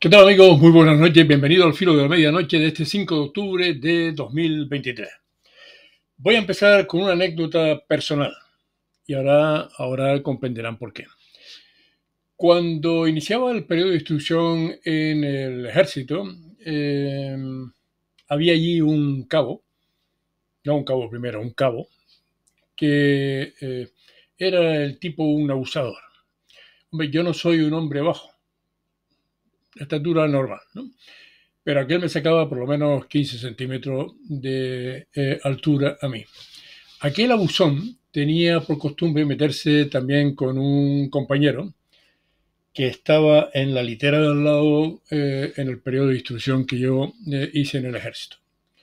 ¿Qué tal, amigos? Muy buenas noches. Bienvenido al filo de la medianoche de este 5 de octubre de 2023. Voy a empezar con una anécdota personal y ahora comprenderán por qué. Cuando iniciaba el periodo de instrucción en el ejército, eh, había allí un cabo, no un cabo primero, un cabo, que era el tipo un abusador. Hombre, yo no soy un hombre bajo, de estatura normal, ¿no? Pero aquel me sacaba por lo menos 15 centímetros de altura a mí. Aquel abusón tenía por costumbre meterse también con un compañero que estaba en la litera de al lado en el periodo de instrucción que yo hice en el ejército.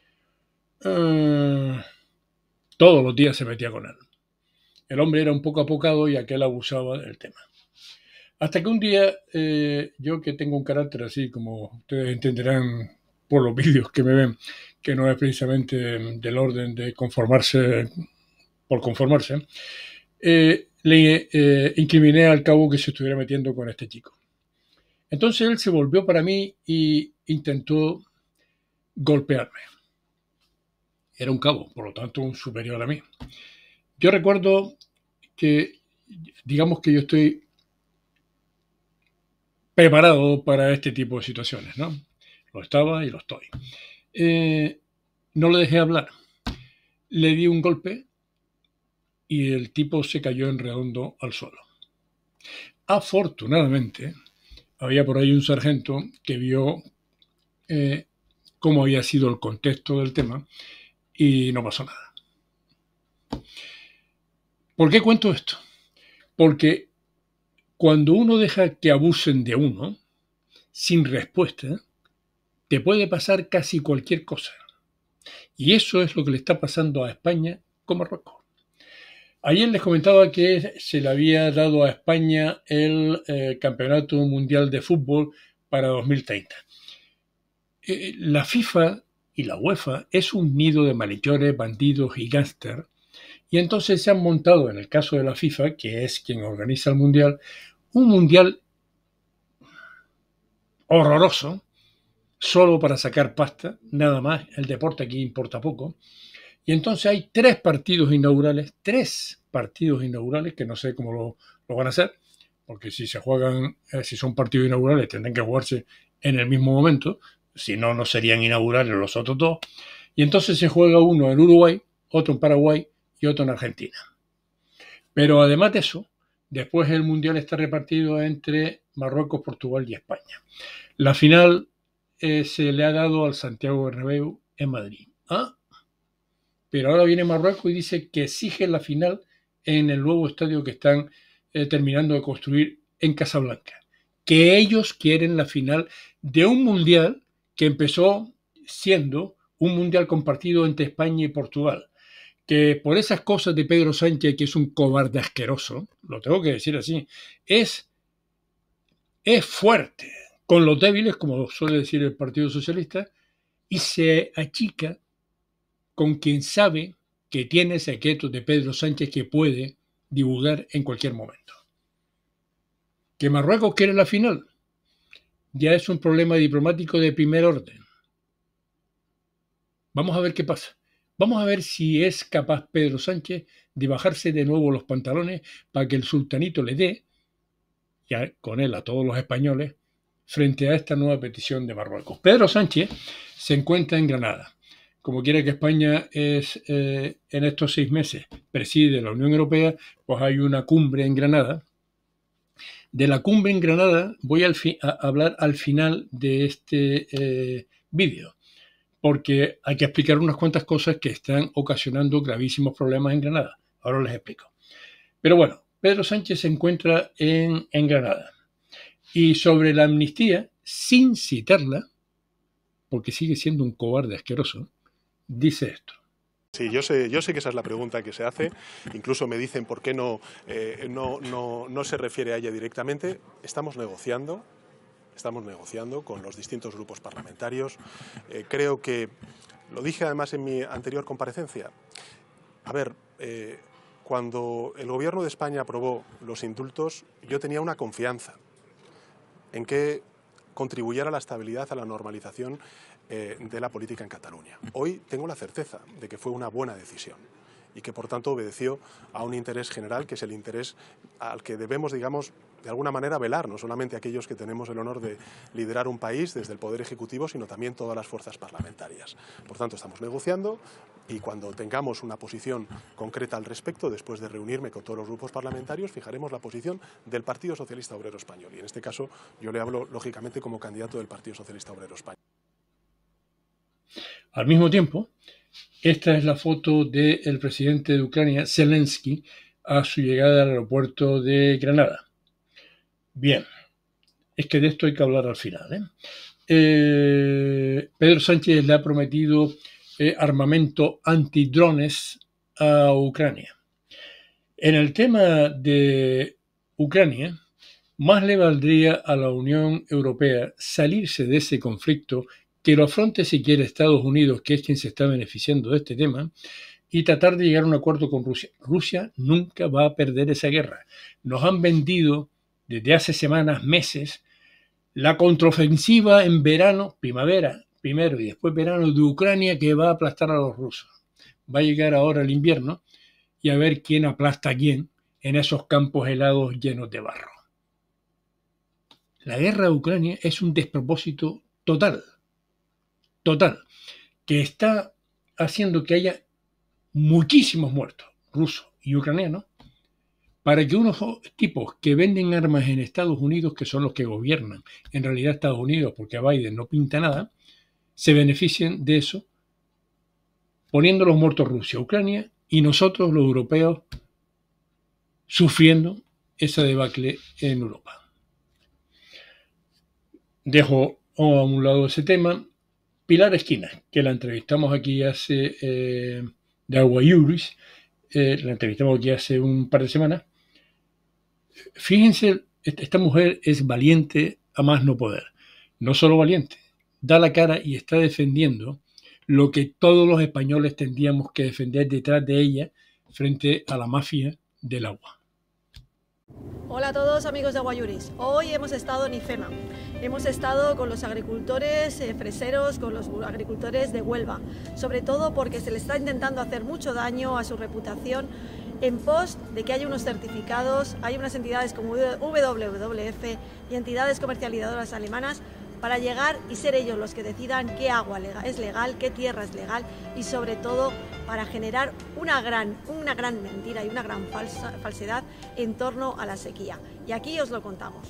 Todos los días se metía con él. El hombre era un poco apocado y aquel abusaba del tema. Hasta que un día, yo que tengo un carácter así, como ustedes entenderán por los vídeos que me ven, que no es precisamente del orden de conformarse por conformarse, le incriminé al cabo que se estuviera metiendo con este chico. Entonces él se volvió para mí e intentó golpearme. Era un cabo, por lo tanto un superior a mí. Yo recuerdo que, digamos que yo estoy preparado para este tipo de situaciones, ¿no? Lo estaba y lo estoy. No le dejé hablar. Le di un golpe y el tipo se cayó en redondo al suelo. Afortunadamente, había por ahí un sargento que vio cómo había sido el contexto del tema y no pasó nada. ¿Por qué cuento esto? Porque cuando uno deja que abusen de uno, sin respuesta, te puede pasar casi cualquier cosa. Y eso es lo que le está pasando a España con Marruecos. Ayer les comentaba que se le había dado a España el Campeonato Mundial de Fútbol para 2030. La FIFA y la UEFA es un nido de malhechores, bandidos y gángsters, y entonces se han montado, en el caso de la FIFA, que es quien organiza el Mundial, un Mundial horroroso, solo para sacar pasta, nada más, el deporte aquí importa poco, y entonces hay tres partidos inaugurales que no sé cómo lo van a hacer, porque si se juegan, si son partidos inaugurales, tendrán que jugarse en el mismo momento, si no, no serían inaugurales los otros dos, y entonces se juega uno en Uruguay, otro en Paraguay y otro en Argentina. Pero además de eso, después el Mundial está repartido entre Marruecos, Portugal y España. La final se le ha dado al Santiago Bernabéu en Madrid. ¿Ah? Pero ahora viene Marruecos y dice que exige la final en el nuevo estadio que están terminando de construir en Casablanca. Que ellos quieren la final de un mundial que empezó siendo un mundial compartido entre España y Portugal. Que por esas cosas de Pedro Sánchez, que es un cobarde asqueroso, lo tengo que decir así, es fuerte con los débiles, como suele decir el Partido Socialista, y se achica con quien sabe que tiene secretos de Pedro Sánchez que puede divulgar en cualquier momento. Que Marruecos quiere la final ya es un problema diplomático de primer orden. Vamos a ver qué pasa. Vamos a ver si es capaz Pedro Sánchez de bajarse de nuevo los pantalones para que el sultanito le dé, ya con él a todos los españoles, frente a esta nueva petición de Marruecos. Pedro Sánchez se encuentra en Granada. Como quiera que España es en estos 6 meses preside la Unión Europea, pues hay una cumbre en Granada. De la cumbre en Granada voy a hablar al final de este vídeo, porque hay que explicar unas cuantas cosas que están ocasionando gravísimos problemas en Granada. Ahora les explico. Pero bueno, Pedro Sánchez se encuentra en Granada. Y sobre la amnistía, sin citarla, porque sigue siendo un cobarde asqueroso, dice esto. Sí, yo sé que esa es la pregunta que se hace. Incluso me dicen por qué no se refiere a ella directamente. Estamos negociando con los distintos grupos parlamentarios. Creo que, lo dije además en mi anterior comparecencia, a ver, cuando el Gobierno de España aprobó los indultos, yo tenía una confianza en que contribuyera a la estabilidad, a la normalización de la política en Cataluña. Hoy tengo la certeza de que fue una buena decisión y que por tanto obedeció a un interés general, que es el interés al que debemos, digamos, de alguna manera velar, no solamente aquellos que tenemos el honor de liderar un país desde el Poder Ejecutivo, sino también todas las fuerzas parlamentarias. Por tanto, estamos negociando y cuando tengamos una posición concreta al respecto, después de reunirme con todos los grupos parlamentarios, fijaremos la posición del Partido Socialista Obrero Español. Y en este caso yo le hablo, lógicamente, como candidato del Partido Socialista Obrero Español. Al mismo tiempo, esta es la foto del presidente de Ucrania, Zelensky, a su llegada al aeropuerto de Granada. Bien, es que de esto hay que hablar al final. Pedro Sánchez le ha prometido armamento antidrones a Ucrania. En el tema de Ucrania, más le valdría a la Unión Europea salirse de ese conflicto, que lo afronte si quiere Estados Unidos, que es quien se está beneficiando de este tema, y tratar de llegar a un acuerdo con Rusia. Rusia nunca va a perder esa guerra. Nos han vendido desde hace semanas, meses, la contraofensiva en verano, primavera, primero y después verano de Ucrania, que va a aplastar a los rusos. Va a llegar ahora el invierno y a ver quién aplasta a quién en esos campos helados llenos de barro. La guerra de Ucrania es un despropósito total, que está haciendo que haya muchísimos muertos, rusos y ucranianos, para que unos tipos que venden armas en Estados Unidos, que son los que gobiernan en realidad Estados Unidos, porque a Biden no pinta nada, se beneficien de eso, poniendo los muertos Rusia, Ucrania, y nosotros, los europeos, sufriendo esa debacle en Europa. Dejo a un lado ese tema. Pilar Esquinas, que la entrevistamos aquí de Agua Iuris, la entrevistamos aquí hace un par de semanas. Fíjense, esta mujer es valiente a más no poder. No solo valiente, da la cara y está defendiendo lo que todos los españoles tendríamos que defender detrás de ella frente a la mafia del agua. Hola a todos amigos de Agua Iuris. Hoy hemos estado en IFEMA. Hemos estado con los agricultores freseros, con los agricultores de Huelva, sobre todo porque se les está intentando hacer mucho daño a su reputación en pos de que haya unos certificados, hay unas entidades como WWF y entidades comercializadoras alemanas para llegar y ser ellos los que decidan qué agua es legal, qué tierra es legal y sobre todo para generar una gran mentira y una gran falsedad en torno a la sequía. Y aquí os lo contamos.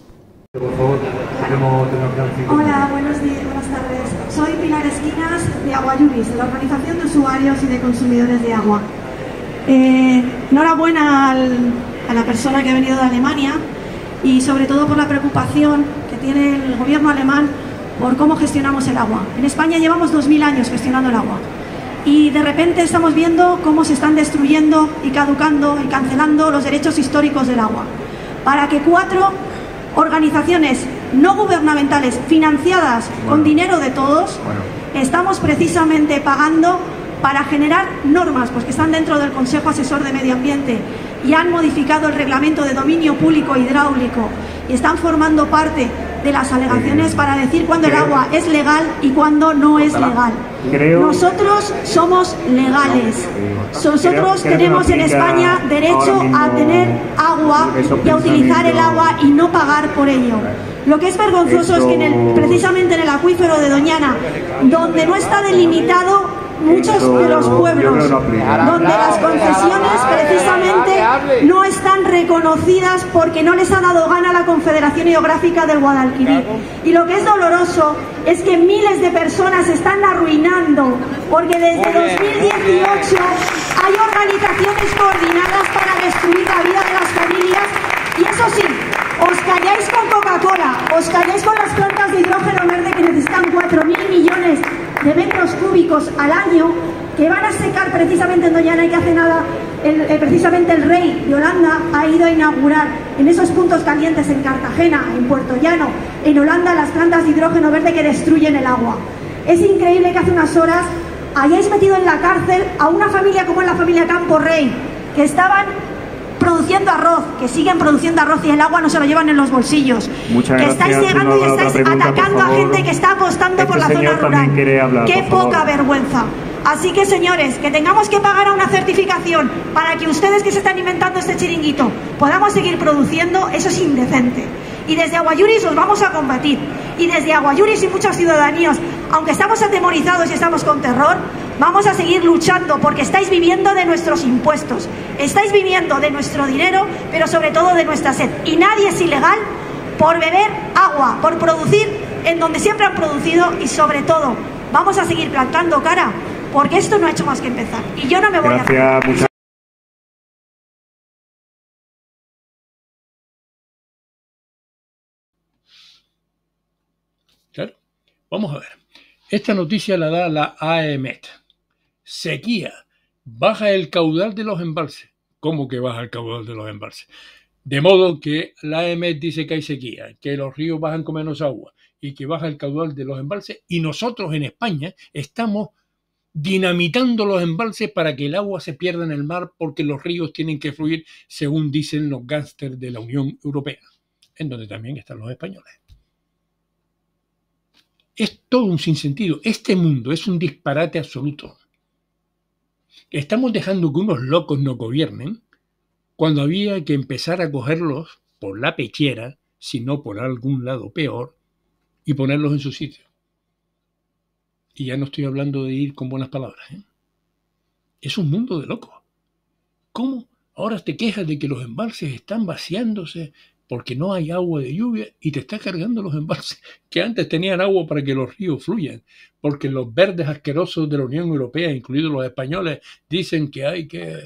Hola, buenos días, buenas tardes. Soy Pilar Esquinas de Agua Iuris, de la Organización de Usuarios y de Consumidores de Agua. Enhorabuena a la persona que ha venido de Alemania y sobre todo por la preocupación que tiene el gobierno alemán por cómo gestionamos el agua. En España llevamos 2000 años gestionando el agua y de repente estamos viendo cómo se están destruyendo y caducando y cancelando los derechos históricos del agua para que 4 organizaciones no gubernamentales financiadas con dinero de todos estamos precisamente pagando para generar normas, pues que están dentro del Consejo Asesor de Medio Ambiente y han modificado el reglamento de dominio público hidráulico y están formando parte de las alegaciones para decir cuándo el agua es legal y cuándo no es legal. Nosotros somos legales. Nosotros tenemos en España derecho a tener agua y a utilizar el agua y no pagar por ello. Lo que es vergonzoso es que precisamente en el acuífero de Doñana, donde no está delimitado muchos de los pueblos, donde las concesiones precisamente no están reconocidas porque no les ha dado gana la Confederación Hidrográfica del Guadalquivir. Y lo que es doloroso es que miles de personas se están arruinando porque desde 2018 hay organizaciones coordinadas para destruir la vida de las familias y eso sí, os calláis con Coca-Cola, os calláis con las plantas de hidrógeno verde que necesitan 4.000 millones de metros cúbicos al año que van a secar precisamente en Doñana y que hace nada precisamente el rey de Holanda ha ido a inaugurar en esos puntos calientes en Cartagena, en Puerto Llano, en Holanda, las plantas de hidrógeno verde que destruyen el agua. Es increíble que hace unas horas hayáis metido en la cárcel a una familia como es la familia Campo Rey, que estaban produciendo arroz, que siguen produciendo arroz y el agua no se lo llevan en los bolsillos. Muchas que gracias. estáis llegando y estáis Pregunta, atacando a gente que está apostando por la zona rural. Hablar, ¡qué poca vergüenza! Así que, señores, que tengamos que pagar a una certificación para que ustedes que se están inventando este chiringuito podamos seguir produciendo, eso es indecente. Y desde Aguayuris os vamos a combatir. Y desde Aguayuris y muchos ciudadanos, aunque estamos atemorizados y estamos con terror, vamos a seguir luchando porque estáis viviendo de nuestros impuestos, estáis viviendo de nuestro dinero, pero sobre todo de nuestra sed. Y nadie es ilegal por beber agua, por producir en donde siempre han producido y sobre todo vamos a seguir plantando cara porque esto no ha hecho más que empezar. Y yo no me voy a... Claro. Vamos a ver. Esta noticia la da la AEMET. Sequía. Baja el caudal de los embalses. ¿Cómo que baja el caudal de los embalses? De modo que la AEMET dice que hay sequía, que los ríos bajan con menos agua y que baja el caudal de los embalses. Y nosotros en España estamos dinamitando los embalses para que el agua se pierda en el mar porque los ríos tienen que fluir según dicen los gángsters de la Unión Europea, en donde también están los españoles. Es todo un sinsentido. Este mundo es un disparate absoluto. Estamos dejando que unos locos nos gobiernen cuando había que empezar a cogerlos por la pechera, si no por algún lado peor, y ponerlos en su sitio. Y ya no estoy hablando de ir con buenas palabras, ¿eh? Es un mundo de locos. ¿Cómo ahora te quejas de que los embalses están vaciándose porque no hay agua de lluvia y te está cargando los embalses que antes tenían agua para que los ríos fluyan? Porque los verdes asquerosos de la Unión Europea, incluidos los españoles, dicen que hay que...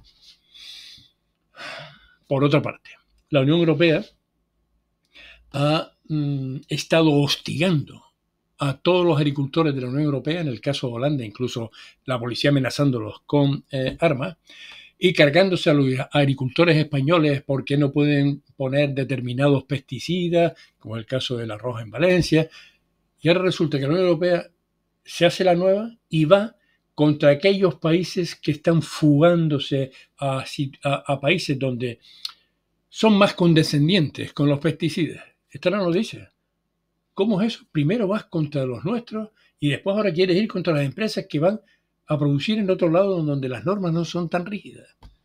Por otra parte, la Unión Europea ha estado hostigando a todos los agricultores de la Unión Europea, en el caso de Holanda, incluso la policía amenazándolos con armas, y cargándose a los agricultores españoles porque no pueden poner determinados pesticidas, como el caso del arroz en Valencia. Y ahora resulta que la Unión Europea se hace la nueva y va contra aquellos países que están fugándose a países donde son más condescendientes con los pesticidas. Esta no lo dice. ¿Cómo es eso? Primero vas contra los nuestros y después ahora quieres ir contra las empresas que van a producir en otro lado donde las normas no son tan rígidas.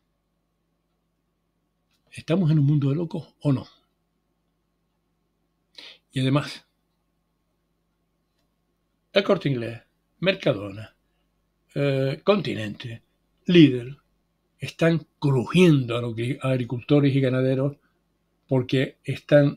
¿Estamos en un mundo de locos o no? Y además, El Corte Inglés, Mercadona, Continente, Lidl, están crujiendo a los agricultores y ganaderos porque están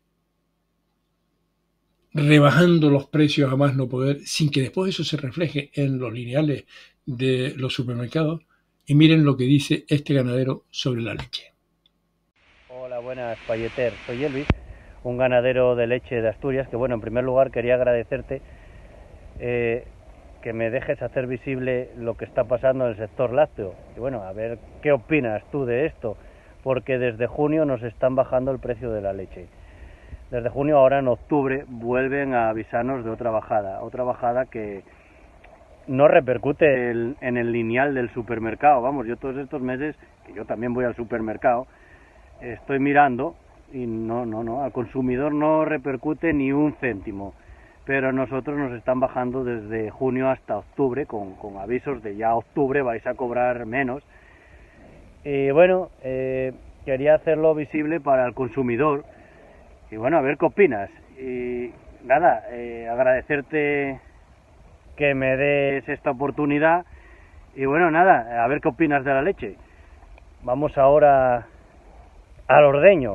rebajando los precios a más no poder, sin que después eso se refleje en los lineales de los supermercados. Y miren lo que dice este ganadero sobre la leche. Hola, buenas, Palleter. Soy Elvis, un ganadero de leche de Asturias, que bueno, en primer lugar quería agradecerte que me dejes hacer visible lo que está pasando en el sector lácteo. Y bueno, a ver qué opinas tú de esto, porque desde junio nos están bajando el precio de la leche. Desde junio, ahora en octubre, vuelven a avisarnos de otra bajada que no repercute en el lineal del supermercado. Vamos, yo todos estos meses, que yo también voy al supermercado, estoy mirando y no, al consumidor no repercute ni un céntimo. Pero a nosotros nos están bajando desde junio hasta octubre, con avisos de ya octubre vais a cobrar menos. Y bueno, quería hacerlo visible para el consumidor. Y bueno, a ver qué opinas. Y nada, agradecerte que me des esta oportunidad. Y bueno, nada, a ver qué opinas de la leche. Vamos ahora al ordeño.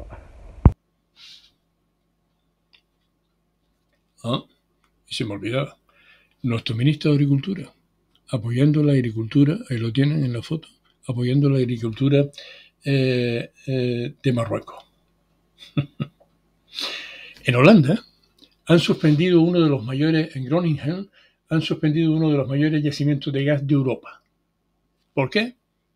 Y se me olvidaba. Nuestro ministro de Agricultura, apoyando la agricultura, ahí lo tienen en la foto, apoyando la agricultura de Marruecos. En Holanda han suspendido uno de los mayores, en Groningen, han suspendido uno de los mayores yacimientos de gas de Europa. ¿Por qué?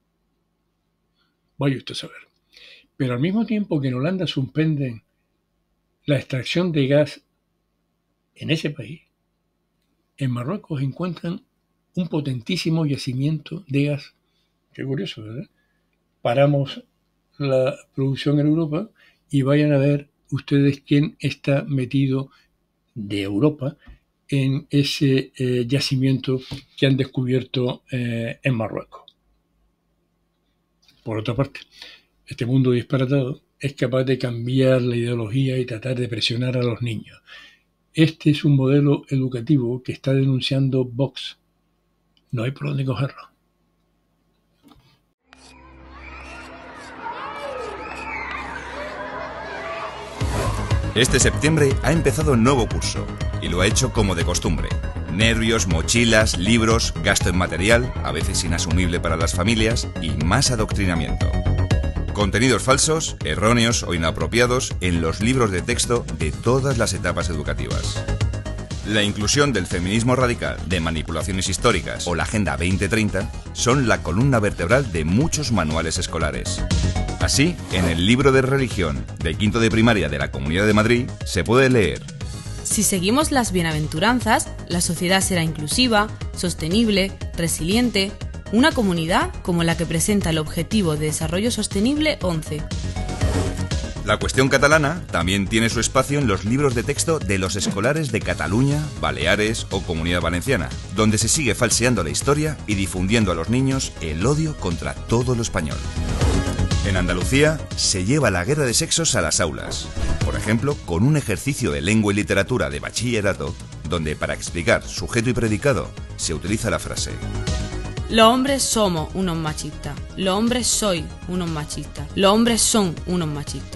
Vaya usted a saber. Pero al mismo tiempo que en Holanda suspenden la extracción de gas en ese país, en Marruecos encuentran un potentísimo yacimiento de gas. Qué curioso, ¿verdad? Paramos la producción en Europa y vayan a ver ustedes quién está metido de Europa en ese yacimiento que han descubierto en Marruecos. Por otra parte, este mundo disparatado es capaz de cambiar la ideología y tratar de presionar a los niños. Este es un modelo educativo que está denunciando Vox. No hay por dónde cogerlo. Este septiembre ha empezado un nuevo curso y lo ha hecho como de costumbre. Nervios, mochilas, libros, gasto en material, a veces inasumible para las familias, y más adoctrinamiento. Contenidos falsos, erróneos o inapropiados en los libros de texto de todas las etapas educativas. La inclusión del feminismo radical, de manipulaciones históricas o la Agenda 2030 son la columna vertebral de muchos manuales escolares. Así, en el libro de religión de quinto de primaria de la Comunidad de Madrid se puede leer: si seguimos las bienaventuranzas, la sociedad será inclusiva, sostenible, resiliente, una comunidad como la que presenta el Objetivo de Desarrollo Sostenible 11. La cuestión catalana también tiene su espacio en los libros de texto de los escolares de Cataluña, Baleares o Comunidad Valenciana, donde se sigue falseando la historia y difundiendo a los niños el odio contra todo lo español. En Andalucía se lleva la guerra de sexos a las aulas, por ejemplo, con un ejercicio de lengua y literatura de bachillerato, donde para explicar sujeto y predicado se utiliza la frase: los hombres somos unos machistas, los hombres sois unos machistas, los hombres son unos machistas.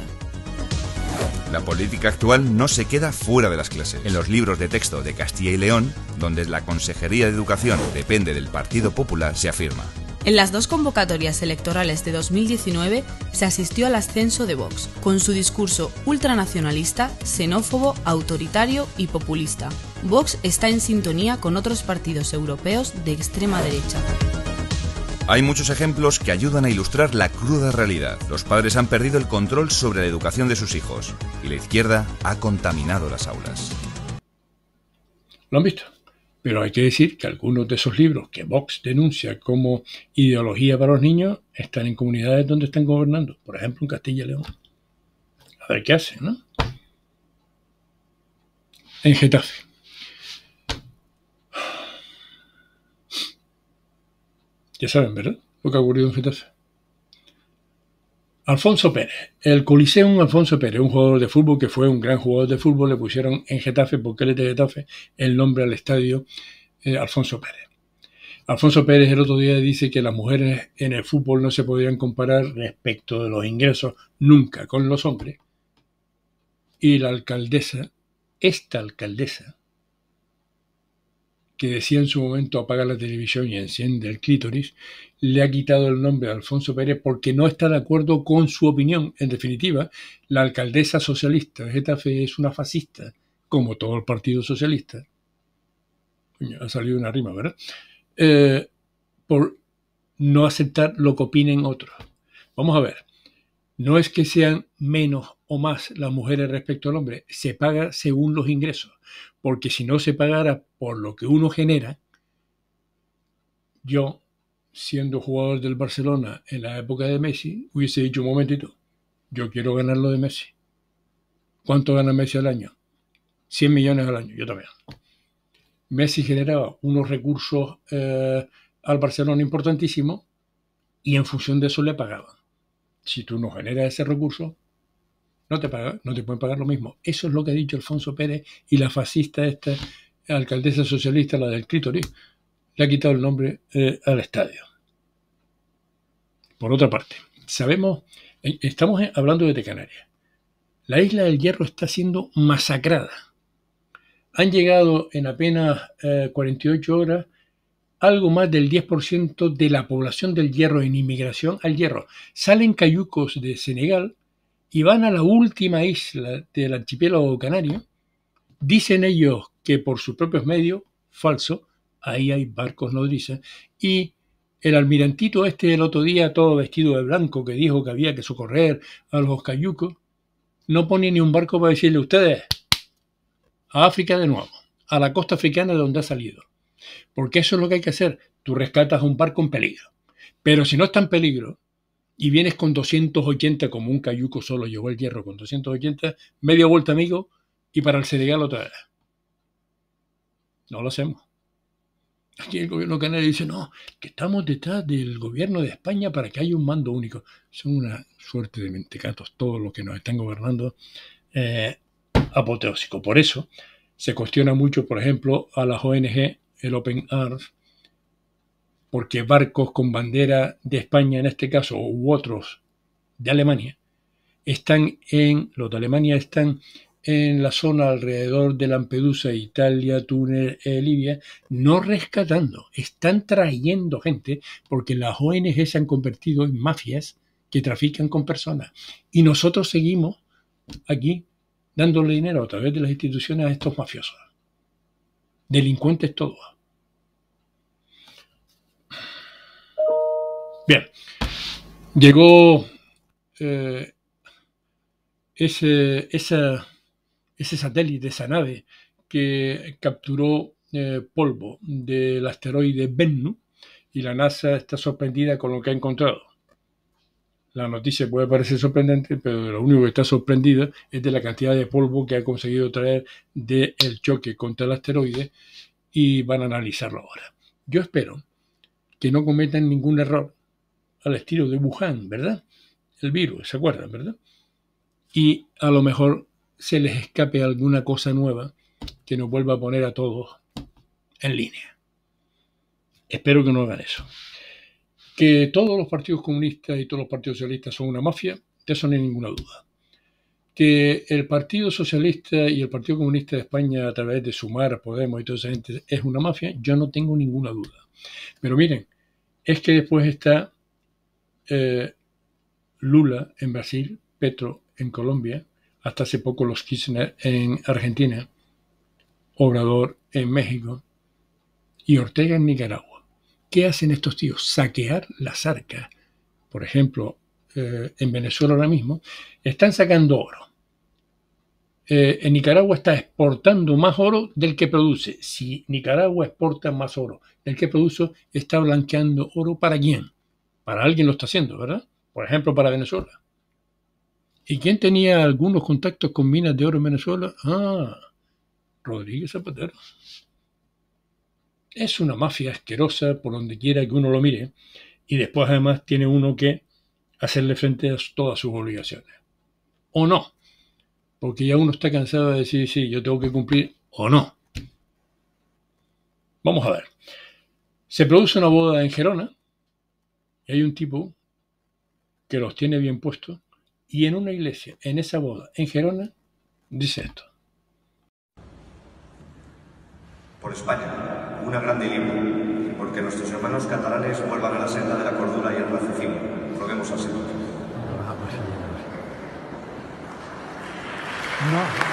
La política actual no se queda fuera de las clases. En los libros de texto de Castilla y León, donde la Consejería de Educación depende del Partido Popular, se afirma: en las dos convocatorias electorales de 2019 se asistió al ascenso de Vox, con su discurso ultranacionalista, xenófobo, autoritario y populista. Vox está en sintonía con otros partidos europeos de extrema derecha. Hay muchos ejemplos que ayudan a ilustrar la cruda realidad. Los padres han perdido el control sobre la educación de sus hijos y la izquierda ha contaminado las aulas. ¿Lo han visto? Pero hay que decir que algunos de esos libros que Vox denuncia como ideología para los niños están en comunidades donde están gobernando, por ejemplo en Castilla y León. A ver qué hacen, ¿no? En Getafe. Ya saben, ¿verdad? Lo que ha ocurrido en Getafe. Alfonso Pérez, el Coliseum Alfonso Pérez, un jugador de fútbol que fue un gran jugador de fútbol, le pusieron en Getafe, porque él es de Getafe, el nombre al estadio Alfonso Pérez. Alfonso Pérez el otro día dice que las mujeres en el fútbol no se podían comparar respecto de los ingresos nunca con los hombres. Y la alcaldesa, esta alcaldesa, que decía en su momento apaga la televisión y enciende el clítoris, le ha quitado el nombre a Alfonso Pérez porque no está de acuerdo con su opinión. En definitiva, la alcaldesa socialista de Getafe es una fascista, como todo el partido socialista. Coño, ha salido una rima, ¿verdad? Por no aceptar lo que opinen otros. Vamos a ver, no es que sean menos o más las mujeres respecto al hombre, se paga según los ingresos, porque si no se pagara por lo que uno genera, yo, siendo jugador del Barcelona en la época de Messi, hubiese dicho: un momentito, yo quiero ganar lo de Messi. ¿Cuánto gana Messi al año? 100 millones al año, yo también. Messi generaba unos recursos al Barcelona importantísimos y en función de eso le pagaban. Si tú no generas ese recurso, no te pueden pagar lo mismo. Eso es lo que ha dicho Alfonso Pérez, y la fascista esta, alcaldesa socialista, la del clítoris, le ha quitado el nombre al estadio. Por otra parte, estamos hablando de Canarias. La isla del Hierro está siendo masacrada. Han llegado en apenas 48 horas algo más del 10% de la población del Hierro en inmigración al Hierro. Salen cayucos de Senegal y van a la última isla del archipiélago canario. Dicen ellos que por sus propios medios, falso, ahí hay barcos nodrizas, y el almirantito el otro día, todo vestido de blanco, que dijo que había que socorrer a los cayucos, no pone ni un barco para decirle: ustedes, a África de nuevo, a la costa africana de donde ha salido. Porque eso es lo que hay que hacer. Tú rescatas a un barco en peligro. Pero si no está en peligro, y vienes con 280 como un cayuco solo, llevó el Hierro con 280, media vuelta, amigo, y para el Senegal otra vez. No lo hacemos. Aquí el gobierno canario dice, no, que estamos detrás del gobierno de España para que haya un mando único. Son una suerte de mentecatos todos los que nos están gobernando, apoteósico. Por eso se cuestiona mucho, por ejemplo, a las ONG, el Open Arms, porque barcos con bandera de España, en este caso, u otros de Alemania, los de Alemania están en la zona alrededor de Lampedusa, Italia, Túnez, Libia, no rescatando, están trayendo gente porque las ONG se han convertido en mafias que trafican con personas. Y nosotros seguimos aquí dándole dinero a través de las instituciones a estos mafiosos. Delincuentes todos. Bien, llegó ese satélite, esa nave que capturó polvo del asteroide Bennu, y la NASA está sorprendida con lo que ha encontrado. La noticia puede parecer sorprendente, pero lo único que está sorprendida es de la cantidad de polvo que ha conseguido traer del choque contra el asteroide, y van a analizarlo ahora. Yo espero que no cometan ningún error al estilo de Wuhan, ¿verdad? El virus, ¿se acuerdan, verdad? Y a lo mejor se les escape alguna cosa nueva que nos vuelva a poner a todos en línea. Espero que no hagan eso. Que todos los partidos comunistas y todos los partidos socialistas son una mafia, de eso no hay ninguna duda. Que el Partido Socialista y el Partido Comunista de España, a través de Sumar, Podemos y toda esa gente, es una mafia, yo no tengo ninguna duda. Pero miren, es que después está Lula en Brasil, Petro en Colombia, hasta hace poco los Kirchner en Argentina, Obrador en México y Ortega en Nicaragua. ¿Qué hacen estos tíos? Saquear las arcas. Por ejemplo, en Venezuela ahora mismo están sacando oro. En Nicaragua está exportando más oro del que produce. Si Nicaragua exporta más oro del que produce, está blanqueando oro ¿para quién? Para alguien lo está haciendo, ¿verdad? Por ejemplo, para Venezuela. ¿Y quién tenía algunos contactos con minas de oro en Venezuela? Rodríguez Zapatero. Es una mafia asquerosa por donde quiera que uno lo mire, y después además tiene uno que hacerle frente a todas sus obligaciones. ¿O no? Porque ya uno está cansado de decir, sí, yo tengo que cumplir, o no. Vamos a ver. Se produce una boda en Gerona, y hay un tipo que los tiene bien puestos, y en una iglesia, en esa boda, en Gerona, dice esto. Por España, una grande libro, y porque nuestros hermanos catalanes vuelvan a la senda de la cordura y el raciocinio. Roguemos al Señor. No.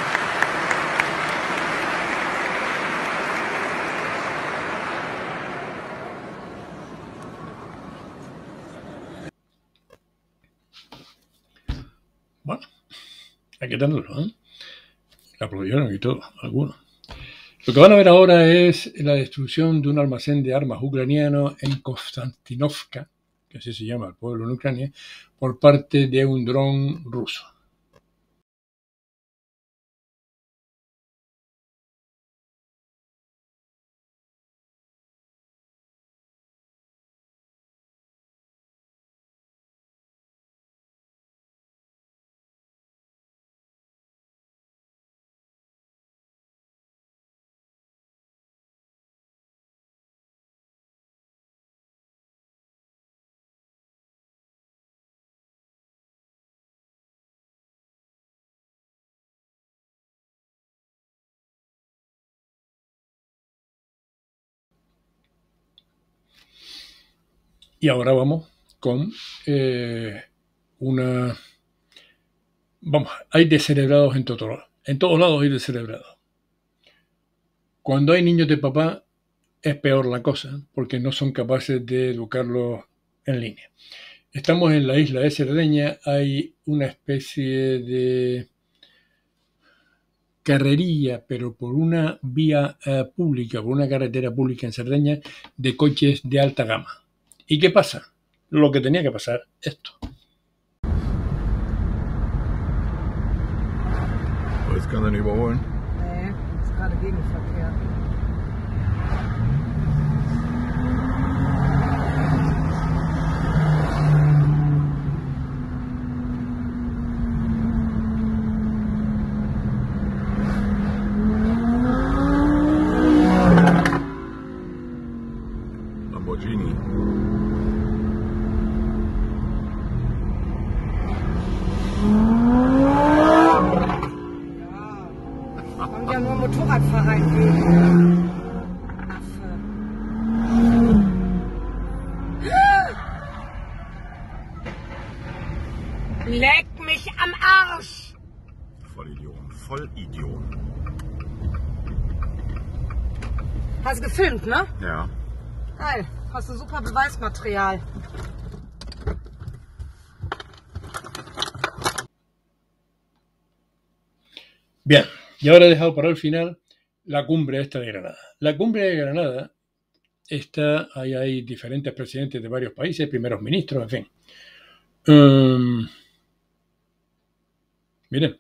Bueno, hay que tenerlo, ¿eh? La aplaudieron y todo, algunos. Lo que van a ver ahora es la destrucción de un almacén de armas ucraniano en Konstantinovka, que así se llama el pueblo en Ucrania, por parte de un dron ruso. Y ahora vamos con hay descerebrados en todos lados hay descerebrados. Cuando hay niños de papá es peor la cosa, porque no son capaces de educarlos en línea. Estamos en la isla de Cerdeña, hay una especie de carrería, pero por una vía pública, por una carretera pública en Cerdeña, de coches de alta gama. ¿Y qué pasa? Lo que tenía que pasar, esto. kann den überholen. Nee, ist gerade Gegenverkehr. Lamborghini. Kommt ja nur Motorradfahrer entgegen. Affe. Leck mich am Arsch! Vollidiot. Vollidiot. Hast du gefilmt, ne? Ja. Geil. Hast du super Beweismaterial. Bien, y ahora he dejado para el final la cumbre esta de Granada. La cumbre de Granada está, ahí hay diferentes presidentes de varios países, primeros ministros, en fin. Miren,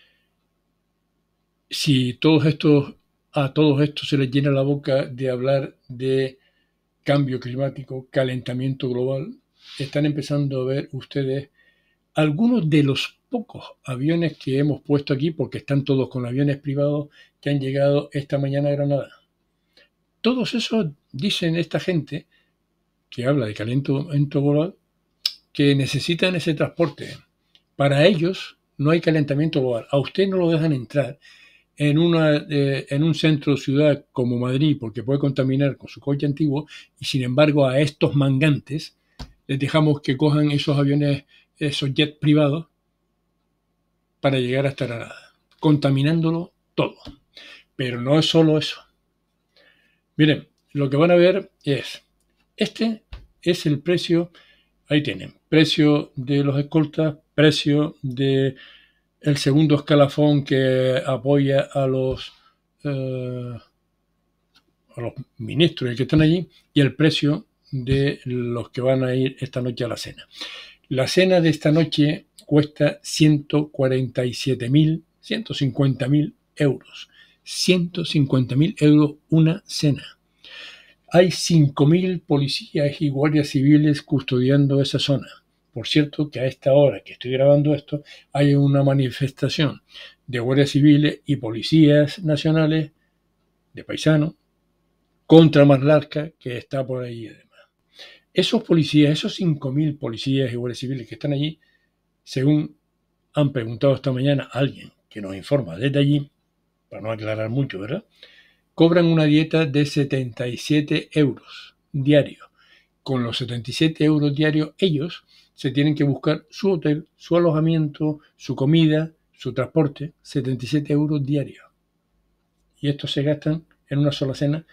si a todos estos se les llena la boca de hablar de cambio climático, calentamiento global, están empezando a ver ustedes algunos de los pocos aviones que hemos puesto aquí, porque están todos con aviones privados que han llegado esta mañana a Granada. Todos esos, dicen esta gente que habla de calentamiento global, que necesitan ese transporte. Para ellos no hay calentamiento global. A usted no lo dejan entrar en un centro ciudad como Madrid porque puede contaminar con su coche antiguo, y sin embargo a estos mangantes les dejamos que cojan esos aviones, esos jets privados, para llegar hasta Granada, contaminándolo todo. Pero no es solo eso. Miren, lo que van a ver es, este es el precio, ahí tienen, precio de los escoltas, precio de el segundo escalafón que apoya a los ministros que están allí, y el precio de los que van a ir esta noche a la cena. La cena de esta noche cuesta 147.000, 150.000 euros. 150.000 euros una cena. Hay 5.000 policías y guardias civiles custodiando esa zona. Por cierto, que a esta hora que estoy grabando esto, hay una manifestación de guardias civiles y policías nacionales de paisanos contra Marlaska, que está por ahí además. Esos policías, esos 5.000 policías y guardias civiles que están allí, según han preguntado esta mañana a alguien que nos informa desde allí, para no aclarar mucho, ¿verdad?, cobran una dieta de 77 euros diarios. Con los 77 euros diarios, ellos se tienen que buscar su hotel, su alojamiento, su comida, su transporte, 77 euros diarios. Y estos se gastan en una sola cena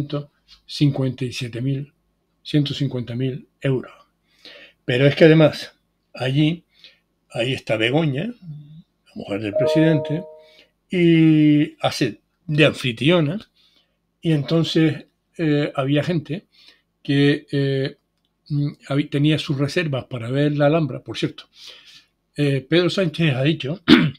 150.000 euros. Pero es que además, ahí está Begoña, la mujer del presidente, y hace de anfitriona, y entonces había gente que tenía sus reservas para ver la Alhambra. Por cierto, Pedro Sánchez ha dicho,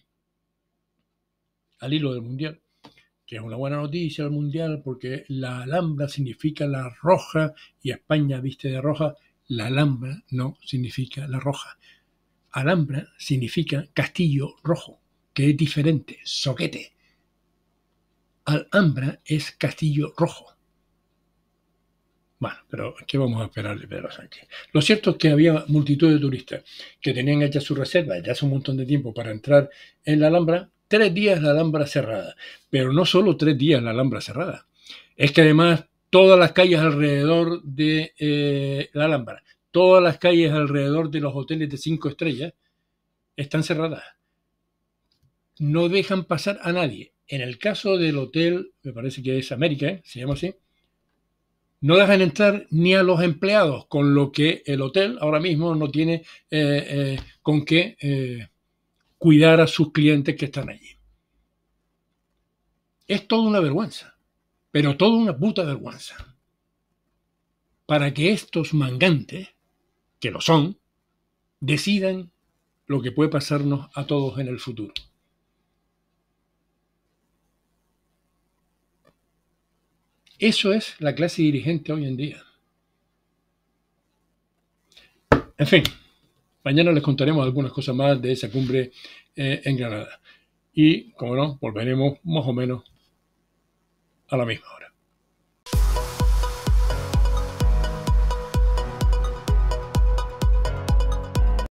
al hilo del Mundial, que es una buena noticia el Mundial porque la Alhambra significa la roja y España viste de roja. La Alhambra no significa la roja. Alhambra significa castillo rojo, que es diferente, soquete. Alhambra es castillo rojo. Bueno, pero ¿qué vamos a esperar de Pedro Sánchez? Lo cierto es que había multitud de turistas que tenían hechas sus reservas ya hace un montón de tiempo para entrar en la Alhambra. 3 días la Alhambra cerrada. Pero no solo 3 días la Alhambra cerrada. Es que además todas las calles alrededor de la Alhambra, todas las calles alrededor de los hoteles de 5 estrellas están cerradas. No dejan pasar a nadie. En el caso del hotel, me parece que es América, se llama así, no dejan entrar ni a los empleados, con lo que el hotel ahora mismo no tiene con qué cuidar a sus clientes que están allí. Es toda una vergüenza, pero toda una puta vergüenza. Para que estos mangantes, que lo son, decidan lo que puede pasarnos a todos en el futuro. Eso es la clase dirigente hoy en día. En fin, mañana les contaremos algunas cosas más de esa cumbre en Granada. Y, como no, volveremos más o menos a la misma hora.